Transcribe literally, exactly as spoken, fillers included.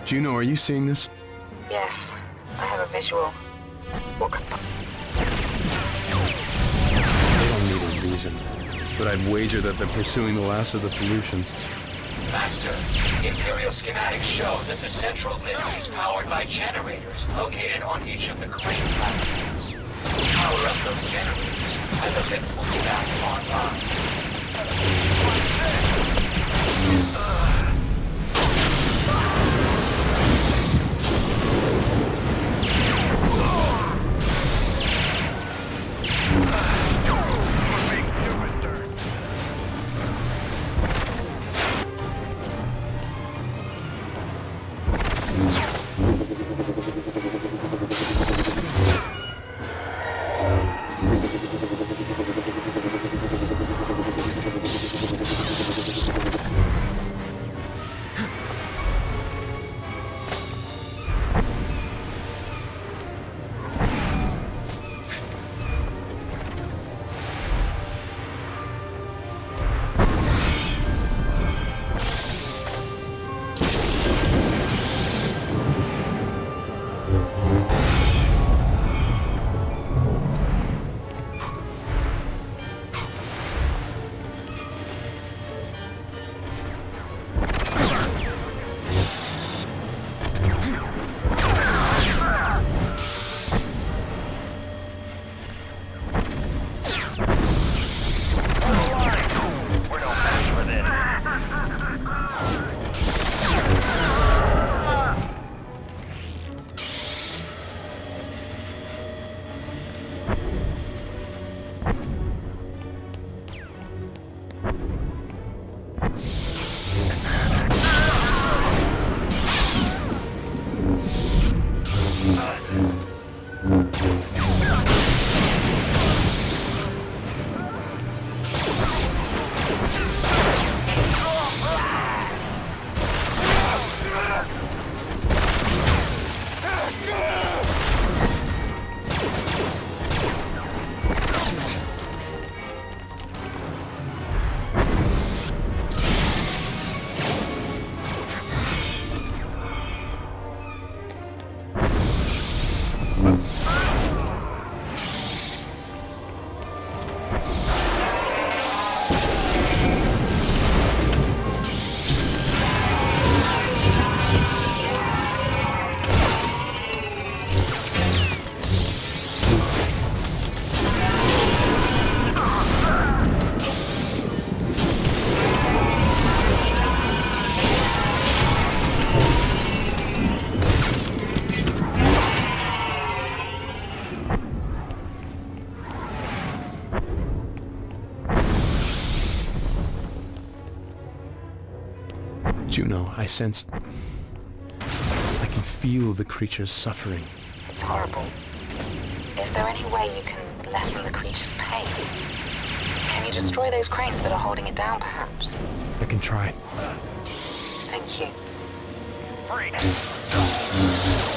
Juno, are you seeing this? Yes, I have a visual. What could... They don't need a reason, but I'd wager that they're pursuing the last of the Felucians. Master, Imperial schematics show that the central lift is powered by generators located on each of the crane platforms. Power up those generators, and the lift will be back online. Juno, I sense... I can feel the creature's suffering. It's horrible. Is there any way you can lessen the creature's pain? Can you destroy those cranes that are holding it down, perhaps? I can try. Thank you. Freak!